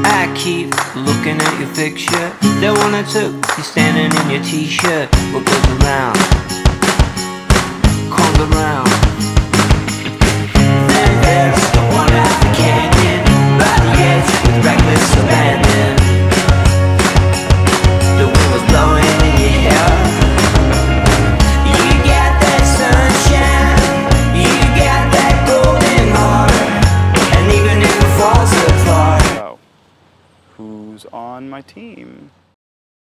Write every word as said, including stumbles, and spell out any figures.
I keep looking at your picture. The one I took, you're standing in your t-shirt. What goes around comes around. Then there's the one at the canyon, by the edge with reckless abandon. The wind was blowing in your hair. You got that sunshine, you got that golden heart, and even if it falls apart. So, who's on my team?